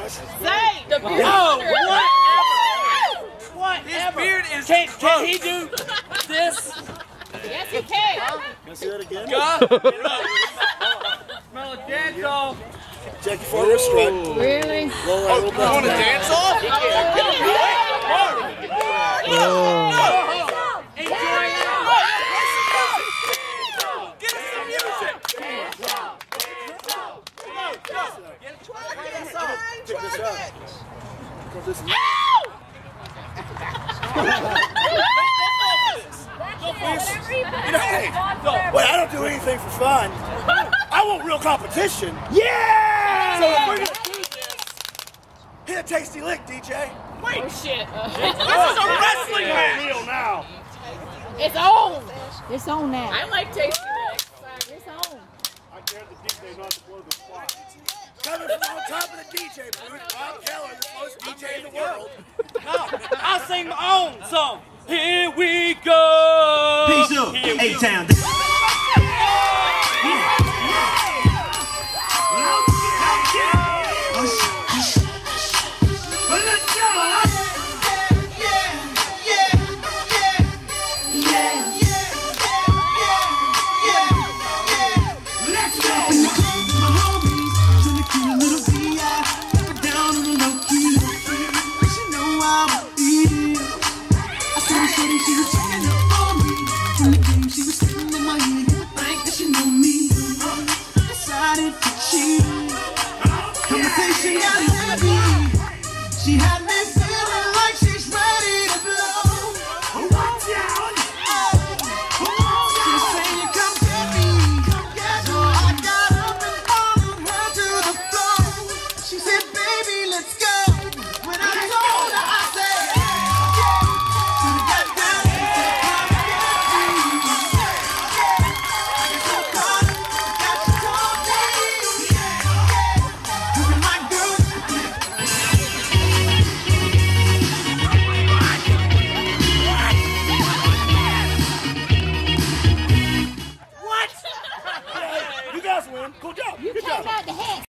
Zane! The beard. Oh, whatever. His beard is Can he do this? Yes, he can. Can I see that again? Smell a dance off. Jackie forward strut. Really? You want to dance off? Get us some music. Check this out. This is Wait, I don't do anything for fun. I want real competition. Yeah! So if we're gonna do this, hit a tasty lick, DJ. Wait. Oh, shit. This is a wrestling match. Real now. It's on. It's on now. I like tasty licks. It's on. I dare the DJ not to blow the spot. Coming from on top of the DJ booth, Bob Keller, the slowest DJ in the world. No, I'll sing my own song. Here we go. Peace up, A-Town.